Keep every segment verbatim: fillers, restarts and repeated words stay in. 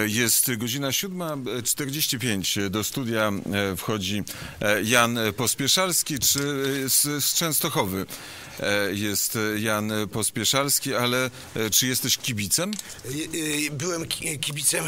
Jest godzina siódma czterdzieści pięć. Do studia wchodzi Jan Pospieszalski, czy z, z Częstochowy jest Jan Pospieszalski, ale czy jesteś kibicem? Byłem kibicem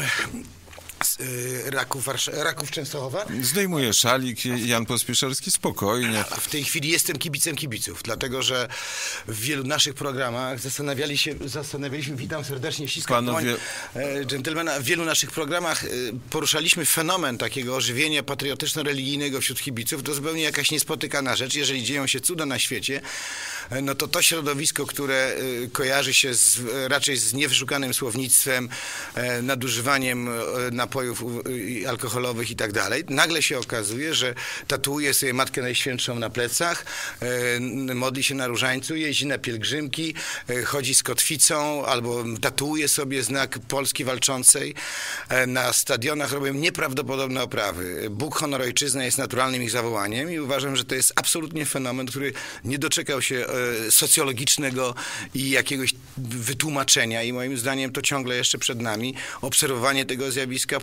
Raków, Raków Częstochowa. Zdejmuje szalik Jan Pospieszalski spokojnie. A w tej chwili jestem kibicem kibiców, dlatego że w wielu naszych programach zastanawiali się, zastanawialiśmy, witam serdecznie, ściskam Panowie... dżentelmena, w wielu naszych programach poruszaliśmy fenomen takiego ożywienia patriotyczno-religijnego wśród kibiców. To zupełnie jakaś niespotykana rzecz. Jeżeli dzieją się cuda na świecie, no to to środowisko, które kojarzy się z, raczej z niewyszukanym słownictwem, nadużywaniem napojów alkoholowych i tak dalej, nagle się okazuje, że tatuuje sobie Matkę Najświętszą na plecach, modli się na różańcu, jeździ na pielgrzymki, chodzi z kotwicą albo tatuuje sobie znak Polski walczącej. Na stadionach robią nieprawdopodobne oprawy. Bóg, honor, ojczyzna jest naturalnym ich zawołaniem i uważam, że to jest absolutnie fenomen, który nie doczekał się socjologicznego i jakiegoś wytłumaczenia i moim zdaniem to ciągle jeszcze przed nami. Obserwowanie tego zjawiska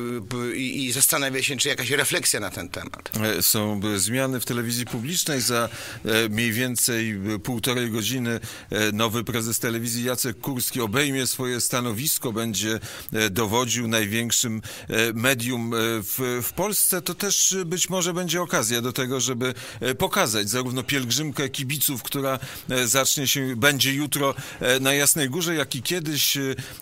i, i zastanawia się, czy jakaś refleksja na ten temat. Są zmiany w telewizji publicznej. Za mniej więcej półtorej godziny nowy prezes telewizji Jacek Kurski obejmie swoje stanowisko, będzie dowodził największym medium w, w Polsce. To też być może będzie okazja do tego, żeby pokazać zarówno pielgrzymkę kibiców, która zacznie się, będzie jutro na Jasnej Górze, jak i kiedyś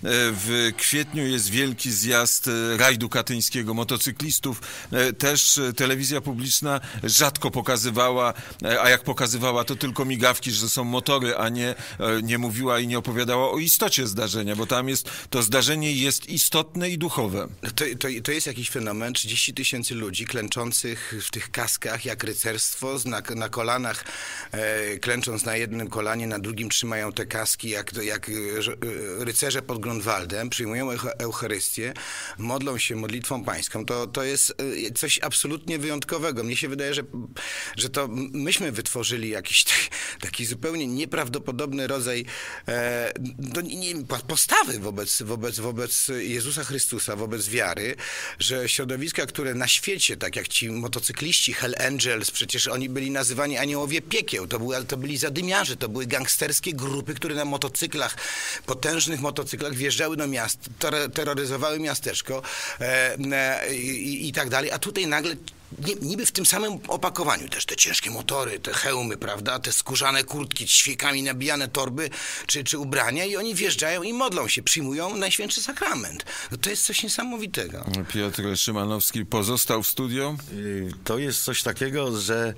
w kwietniu jest wielki zjazd rajdu katyńskiego motocyklistów. Też telewizja publiczna rzadko pokazywała, a jak pokazywała, to tylko migawki, że są motory, a nie, nie mówiła i nie opowiadała o istocie zdarzenia, bo tam jest, to zdarzenie jest istotne i duchowe. To, to, to jest jakiś fenomen, trzydzieści tysięcy ludzi klęczących w tych kaskach jak rycerstwo, na, na kolanach, e, klęcząc na jednym kolanie, na drugim trzymają te kaski jak, jak rycerze pod Grunwaldem, przyjmują Eucharystię, modlą się modlitwą pańską. To, to jest coś absolutnie wyjątkowego. Mnie się wydaje, że, że to myśmy wytworzyli jakiś taki zupełnie nieprawdopodobny rodzaj e, no, nie, postawy wobec, wobec, wobec Jezusa Chrystusa, wobec wiary, że środowiska, które na świecie, tak jak ci motocykliści, Hell Angels, przecież oni byli nazywani aniołowie piekieł, to, były, to byli zadymiarze, to były gangsterskie grupy, które na motocyklach, potężnych motocyklach wjeżdżały do miast, terroryzowały miasteczko e, e, i, i tak dalej, a tutaj nagle niby w tym samym opakowaniu też te ciężkie motory, te hełmy, prawda, te skórzane kurtki, ćwiekami nabijane torby czy, czy ubrania i oni wjeżdżają i modlą się, przyjmują Najświętszy Sakrament. No to jest coś niesamowitego. Piotr Szymanowski pozostał w studio. To jest coś takiego, że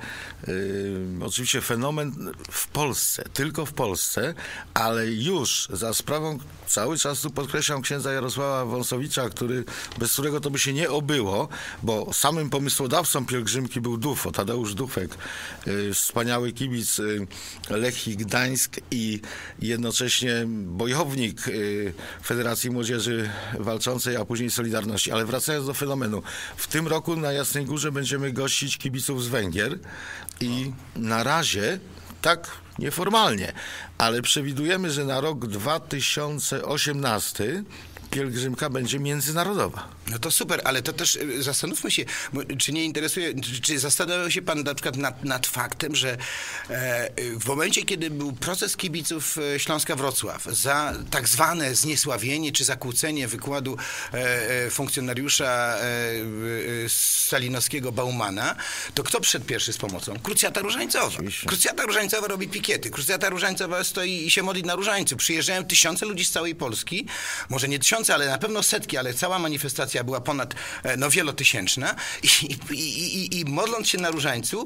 y, oczywiście fenomen w Polsce, tylko w Polsce, ale już za sprawą, cały czas tu podkreślam, księdza Jarosława Wąsowicza, który, bez którego to by się nie obyło, bo samym pomysłodawcą pielgrzymki był Dufo, Tadeusz Dufek, y, wspaniały kibic y, Lechii Gdańsk i jednocześnie bojownik y, Federacji Młodzieży Walczącej, a później Solidarności. Ale wracając do fenomenu, w tym roku na Jasnej Górze będziemy gościć kibiców z Węgier i na razie tak nieformalnie, ale przewidujemy, że na rok dwa tysiące osiemnasty pielgrzymka będzie międzynarodowa. No to super, ale to też zastanówmy się, czy nie interesuje, czy zastanawiał się pan na przykład nad, nad faktem, że e, w momencie, kiedy był proces kibiców Śląska Wrocław za tak zwane zniesławienie czy zakłócenie wykładu e, funkcjonariusza e, stalinowskiego Baumana, to kto przyszedł pierwszy z pomocą? Krucjata Różańcowa. Oczywiście. Krucjata Różańcowa robi pikiety. Krucjata Różańcowa stoi i się modli na Różańcu. Przyjeżdżają tysiące ludzi z całej Polski, może nie tysiące, ale na pewno setki, ale cała manifestacja była ponad, no wielotysięczna i, i, i, i modląc się na Różańcu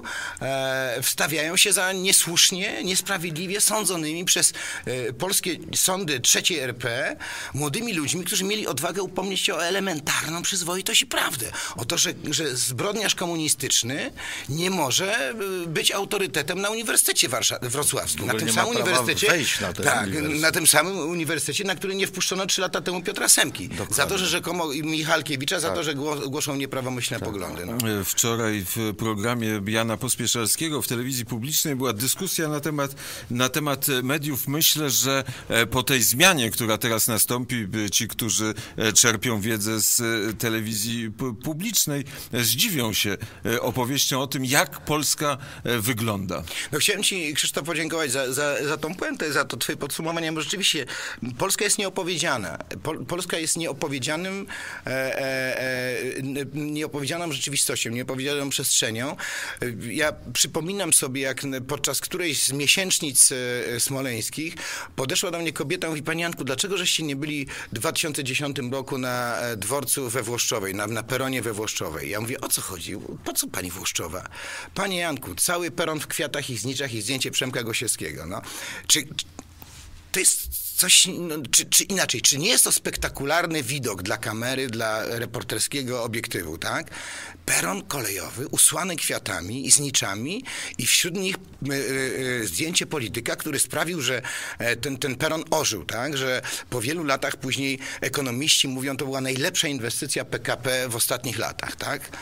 e, wstawiają się za niesłusznie, niesprawiedliwie sądzonymi przez e, polskie sądy trzeciej R P młodymi ludźmi, którzy mieli odwagę upomnieć się o elementarną przyzwoitość i prawdę. O to, że, że zbrodniarz komunistyczny nie może być autorytetem na Uniwersytecie Warszaw- Wrocławskim. Na tym samym uniwersytecie, wejść na ten tak, uniwersytet. na tym samym uniwersytecie, na który nie wpuszczono trzy lata temu Piotra Prasemki. Dokładnie. Za to, że rzekomo Michalkiewicza, za tak. to, że głoszą nieprawomyślne tak. poglądy. No. Wczoraj w programie Jana Pospieszalskiego w telewizji publicznej była dyskusja na temat, na temat mediów. Myślę, że po tej zmianie, która teraz nastąpi, ci, którzy czerpią wiedzę z telewizji publicznej, zdziwią się opowieścią o tym, jak Polska wygląda. No chciałem ci, Krzysztof, podziękować za, za, za tą puentę, za to twoje podsumowanie, bo rzeczywiście Polska jest nieopowiedziana. Pol, Polska jest nieopowiedzianym, e, e, nieopowiedzianą rzeczywistością, nieopowiedzianą przestrzenią. Ja przypominam sobie, jak podczas którejś z miesięcznic smoleńskich podeszła do mnie kobieta i mówi: Panie Janku, dlaczego żeście nie byli w dwa tysiące dziesiątym roku na dworcu we Włoszczowej, na, na peronie we Włoszczowej? Ja mówię: o co chodzi? Po co pani Włoszczowa? Panie Janku, cały peron w kwiatach i zniczach i zdjęcie Przemka Gosiewskiego. No. Czy, czy to jest coś, no, czy, czy inaczej, czy nie jest to spektakularny widok dla kamery, dla reporterskiego obiektywu, tak? Peron kolejowy usłany kwiatami i zniczami i wśród nich y, y, zdjęcie polityka, który sprawił, że ten, ten peron ożył, tak? Że po wielu latach później ekonomiści mówią, to była najlepsza inwestycja P K P w ostatnich latach, tak?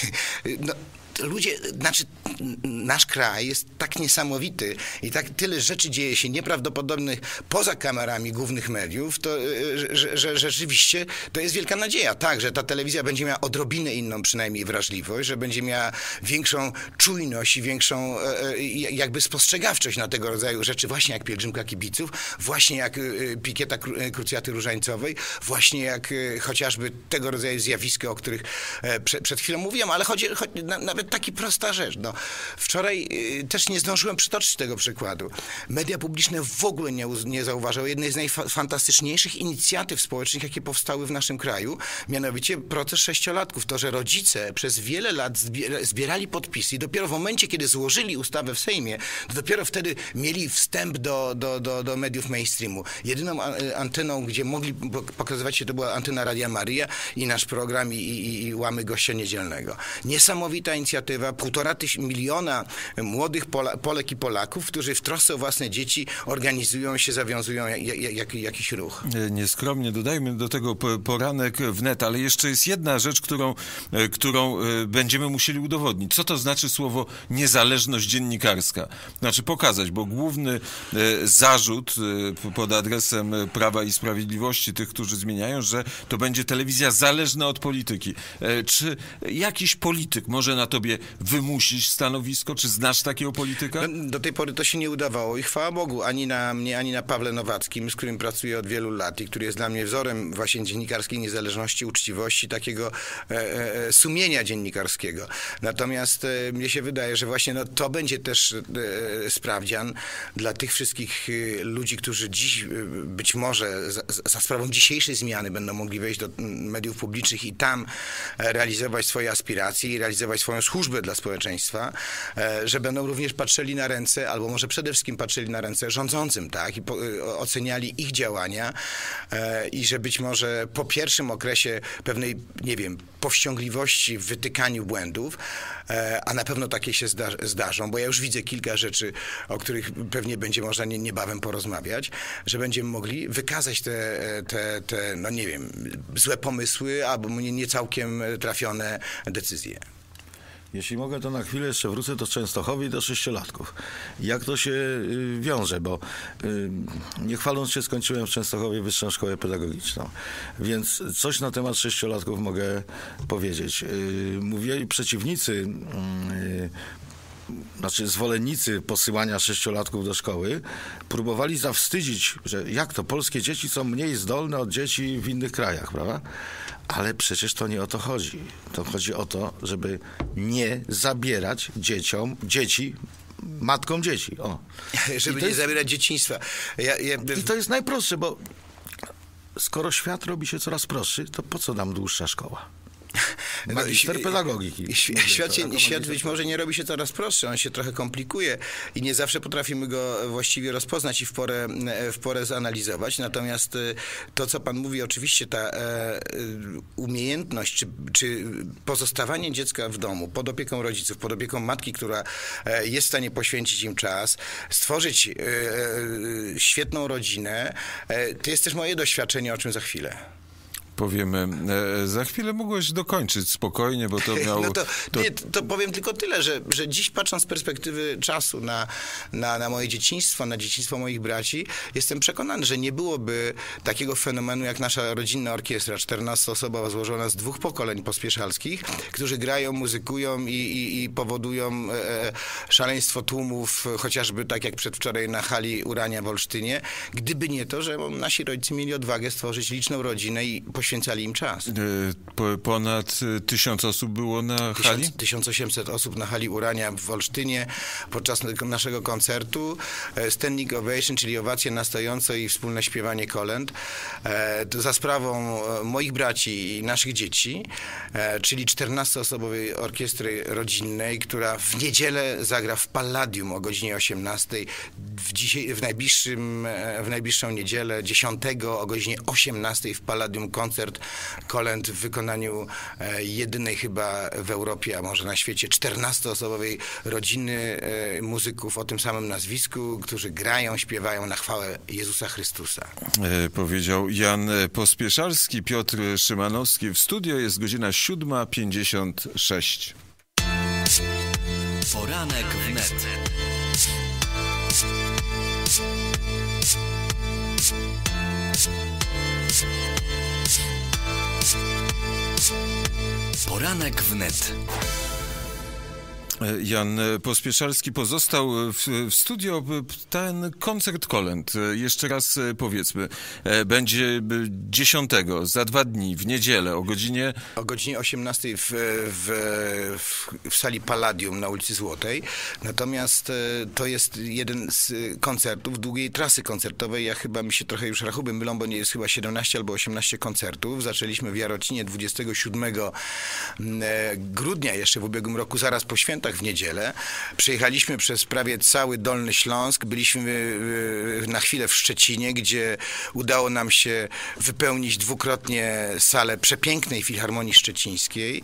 No, ludzie, znaczy nasz kraj jest tak niesamowity i tak tyle rzeczy dzieje się nieprawdopodobnych poza kamerami głównych mediów, to, że, że, że rzeczywiście to jest wielka nadzieja. Tak, że ta telewizja będzie miała odrobinę inną przynajmniej wrażliwość, że będzie miała większą czujność i większą jakby spostrzegawczość na tego rodzaju rzeczy, właśnie jak pielgrzymka kibiców, właśnie jak pikieta krucjaty różańcowej, właśnie jak chociażby tego rodzaju zjawiska, o których przed, przed chwilą mówiłem, ale chodzi, chodzi na, nawet taki prosta rzecz. No, wczoraj y, też nie zdążyłem przytoczyć tego przykładu. Media publiczne w ogóle nie, nie zauważały jednej z najfantastyczniejszych inicjatyw społecznych, jakie powstały w naszym kraju, mianowicie proces sześciolatków. To, że rodzice przez wiele lat zbierali podpisy i dopiero w momencie, kiedy złożyli ustawę w Sejmie, to dopiero wtedy mieli wstęp do, do, do, do mediów mainstreamu. Jedyną anteną, gdzie mogli pokazywać się, to była antena Radia Maryja i nasz program i, i, i Łamy Gościa Niedzielnego. Niesamowita inicjatywa. Półtora tyś, miliona młodych Pola, Polek i Polaków, którzy w trosce o własne dzieci organizują się, zawiązują jak, jak, jakiś ruch. Nieskromnie dodajmy do tego poranek wnet, ale jeszcze jest jedna rzecz, którą, którą będziemy musieli udowodnić. Co to znaczy słowo niezależność dziennikarska? Znaczy pokazać, bo główny zarzut pod adresem Prawa i Sprawiedliwości, tych, którzy zmieniają, że to będzie telewizja zależna od polityki. Czy jakiś polityk może na tobie wymusić stanowisko? Czy znasz takiego polityka? No, do tej pory to się nie udawało i chwała Bogu, ani na mnie, ani na Pawle Nowackim, z którym pracuję od wielu lat i który jest dla mnie wzorem właśnie dziennikarskiej niezależności, uczciwości, takiego e, e, sumienia dziennikarskiego. Natomiast e, mnie się wydaje, że właśnie no, to będzie też e, sprawdzian dla tych wszystkich e, ludzi, którzy dziś e, być może za, za sprawą dzisiejszej zmiany będą mogli wejść do mediów publicznych i tam e, realizować swoje aspiracje i realizować swoją służbę dla społeczeństwa, że będą również patrzyli na ręce, albo może przede wszystkim patrzyli na ręce rządzącym, tak, i po, oceniali ich działania i że być może po pierwszym okresie pewnej, nie wiem, powściągliwości w wytykaniu błędów, a na pewno takie się zda, zdarzą, bo ja już widzę kilka rzeczy, o których pewnie będzie można nie, niebawem porozmawiać, że będziemy mogli wykazać te, te, te no nie wiem, złe pomysły, albo nie, nie całkiem trafione decyzje. Jeśli mogę, to na chwilę jeszcze wrócę do Częstochowy i do sześciolatków. Jak to się y, wiąże, bo y, nie chwaląc się, skończyłem w Częstochowie Wyższą Szkołę Pedagogiczną, więc coś na temat sześciolatków mogę powiedzieć. Y, mówili przeciwnicy, y, znaczy zwolennicy posyłania sześciolatków do szkoły, próbowali zawstydzić, że jak to, polskie dzieci są mniej zdolne od dzieci w innych krajach, prawda? Ale przecież to nie o to chodzi. To chodzi o to, żeby nie zabierać dzieciom, dzieci, matkom dzieci. O. Żeby nie jest... zabierać dzieciństwa. Ja, ja... I to jest najprostsze, bo skoro świat robi się coraz prostszy, to po co nam dłuższa szkoła? Magister pedagogiki. Świat, się, świat być może nie robi się coraz prostszy, on się trochę komplikuje i nie zawsze potrafimy go właściwie rozpoznać i w porę, w porę zanalizować. Natomiast to, co pan mówi, oczywiście ta e, umiejętność, czy, czy pozostawanie dziecka w domu pod opieką rodziców, pod opieką matki, która jest w stanie poświęcić im czas, stworzyć e, świetną rodzinę, e, to jest też moje doświadczenie, o czym za chwilę. powiemy za chwilę. Mogłeś dokończyć spokojnie, bo to miało... No to, to... Nie, to powiem tylko tyle, że, że dziś patrząc z perspektywy czasu na, na, na moje dzieciństwo, na dzieciństwo moich braci, jestem przekonany, że nie byłoby takiego fenomenu jak nasza rodzinna orkiestra, czternastoosobowa, złożona z dwóch pokoleń pospieszalskich, którzy grają, muzykują i, i, i powodują e, szaleństwo tłumów, chociażby tak jak przedwczoraj na hali Urania w Olsztynie, gdyby nie to, że nasi rodzice mieli odwagę stworzyć liczną rodzinę i poświęcali im czas. Po, ponad tysiąc osób było na hali? tysiąc osiemset osób na hali Urania w Olsztynie podczas naszego koncertu. Standing ovation, czyli owacje na stojąco i wspólne śpiewanie kolęd. To za sprawą moich braci i naszych dzieci, czyli czternastoosobowej orkiestry rodzinnej, która w niedzielę zagra w Palladium o godzinie osiemnastej. W, dzisiaj, w, najbliższym, w najbliższą niedzielę dziesiątego o godzinie osiemnastej w Palladium koncert kolęd w wykonaniu jedynej chyba w Europie, a może na świecie, czternastoosobowej rodziny muzyków o tym samym nazwisku, którzy grają, śpiewają na chwałę Jezusa Chrystusa. E, powiedział Jan Pospieszalski, Piotr Szymanowski. W studio jest godzina siódma pięćdziesiąt sześć. Poranek wnet. Poranek wnet. Jan Pospieszalski pozostał w, w studio. Ten koncert kolęd, jeszcze raz powiedzmy, będzie dziesiątego, za dwa dni, w niedzielę o godzinie... O godzinie osiemnastej w, w, w, w sali Palladium na ulicy Złotej. Natomiast to jest jeden z koncertów długiej trasy koncertowej. Ja chyba mi się trochę już rachuby mylą, bo nie jest chyba siedemnaście albo osiemnaście koncertów. Zaczęliśmy w Jarocinie dwudziestego siódmego grudnia jeszcze w ubiegłym roku, zaraz po świętach w niedzielę. Przejechaliśmy przez prawie cały Dolny Śląsk. Byliśmy na chwilę w Szczecinie, gdzie udało nam się wypełnić dwukrotnie salę przepięknej Filharmonii Szczecińskiej.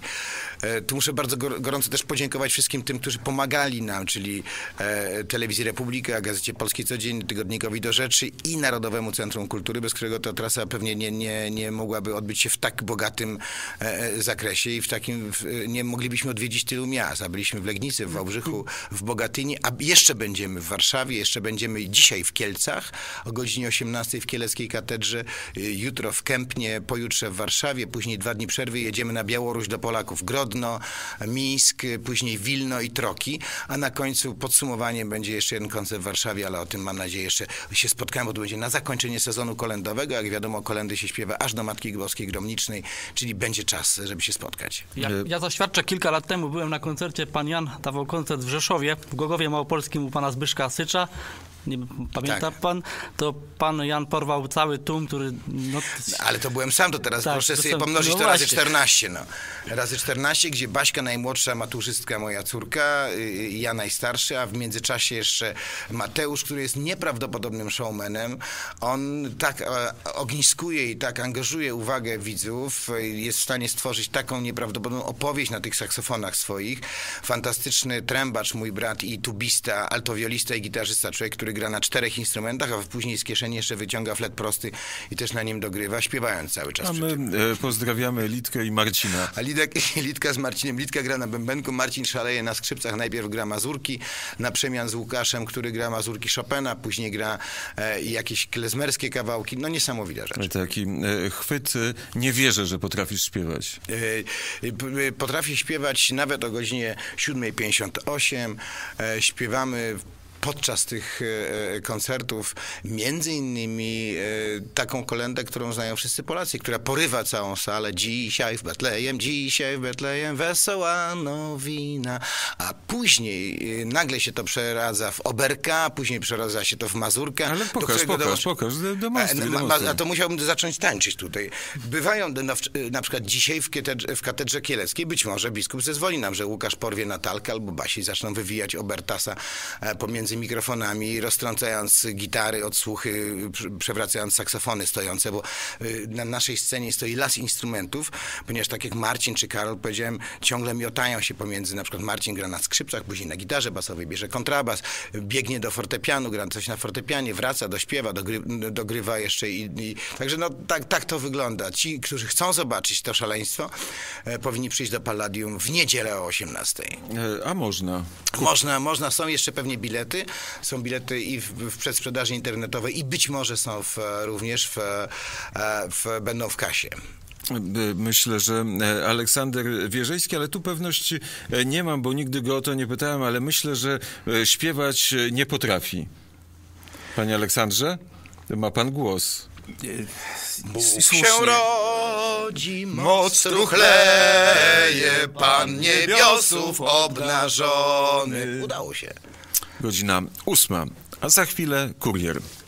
Tu muszę bardzo gorąco też podziękować wszystkim tym, którzy pomagali nam, czyli Telewizji Republika, Gazecie Polskiej Codziennie, Tygodnikowi Do Rzeczy i Narodowemu Centrum Kultury, bez którego ta trasa pewnie nie, nie, nie mogłaby odbyć się w tak bogatym zakresie i w takim, nie moglibyśmy odwiedzić tylu miast, a byliśmy w Legnicy, w Wałbrzychu, w Bogatyni, a jeszcze będziemy w Warszawie, jeszcze będziemy dzisiaj w Kielcach o godzinie osiemnastej w Kieleckiej Katedrze, jutro w Kępnie, pojutrze w Warszawie, później dwa dni przerwy jedziemy na Białoruś do Polaków, Grodno, Mińsk, później Wilno i Troki, a na końcu podsumowaniem będzie jeszcze jeden koncert w Warszawie, ale o tym mam nadzieję jeszcze się spotkamy, bo to będzie na zakończenie sezonu kolędowego, jak wiadomo kolendy się śpiewa aż do Matki Boskiej Gromnicznej, czyli będzie czas, żeby się spotkać. Ja, ja zaświadczę, kilka lat temu byłem na koncercie, pan Jan dawał koncert w Rzeszowie, w Głogowie Małopolskim u pana Zbyszka Sycza. Nie pamięta tak. pan? To pan Jan porwał cały tłum, który... No, ale to byłem sam, to teraz tak, proszę to sobie sam, pomnożyć no to razy czternaście. No. Razy czternaście, gdzie Baśka najmłodsza, maturzystka, moja córka, ja najstarszy, a w międzyczasie jeszcze Mateusz, który jest nieprawdopodobnym showmanem. On tak ogniskuje i tak angażuje uwagę widzów, jest w stanie stworzyć taką nieprawdopodobną opowieść na tych saksofonach swoich. Fantastyczny trębacz, mój brat, i tubista, altowiolista i gitarzysta, człowiek, który gra na czterech instrumentach, a później z kieszeni jeszcze wyciąga flet prosty i też na nim dogrywa, śpiewając cały czas. A my e, pozdrawiamy Litkę i Marcina. A Lidek, Litka z Marcinem. Litka gra na bębenku, Marcin szaleje na skrzypcach. Najpierw gra mazurki, na przemian z Łukaszem, który gra mazurki Chopina, później gra e, jakieś klezmerskie kawałki. No niesamowita rzecz. Taki e, chwyt. E, nie wierzę, że potrafisz śpiewać. E, e, potrafię śpiewać nawet o godzinie siódma pięćdziesiąt osiem. E, śpiewamy podczas tych e, koncertów między innymi e, taką kolędę, którą znają wszyscy Polacy, która porywa całą salę. Dzisiaj w Betlejem, dzisiaj w Betlejem wesoła nowina. A później e, nagle się to przeradza w oberka, później przeradza się to w mazurka. Ale pokaż, pokaż, dołączy... pokaż, demonstruj, a, demonstruj. a to musiałbym zacząć tańczyć tutaj. Bywają na, na przykład dzisiaj w katedrze, w katedrze kieleckiej, być może biskup zezwoli nam, że Łukasz porwie Natalkę albo Basi zaczną wywijać obertasa pomiędzy między mikrofonami, roztrącając gitary, odsłuchy, przewracając saksofony stojące, bo na naszej scenie stoi las instrumentów, ponieważ tak jak Marcin czy Karol, powiedziałem, ciągle miotają się pomiędzy, na przykład Marcin gra na skrzypcach, później na gitarze basowej, bierze kontrabas, biegnie do fortepianu, gra coś na fortepianie, wraca, dośpiewa, dogry, dogrywa jeszcze i, i także no tak, tak to wygląda. Ci, którzy chcą zobaczyć to szaleństwo, e, powinni przyjść do Palladium w niedzielę o osiemnastej. E, a można. Można, można, są jeszcze pewnie bilety, są bilety i w, w przedsprzedaży internetowej i być może są w, również w, w, będą w kasie. Myślę, że Aleksander Wierzejski, ale tu pewności nie mam, bo nigdy go o to nie pytałem, ale myślę, że śpiewać nie potrafi. Panie Aleksandrze, ma pan głos. Bóg się rodzi, moc truchleje, Pan niebiosów obnażony. Udało się. Godzina ósma, a za chwilę kurier.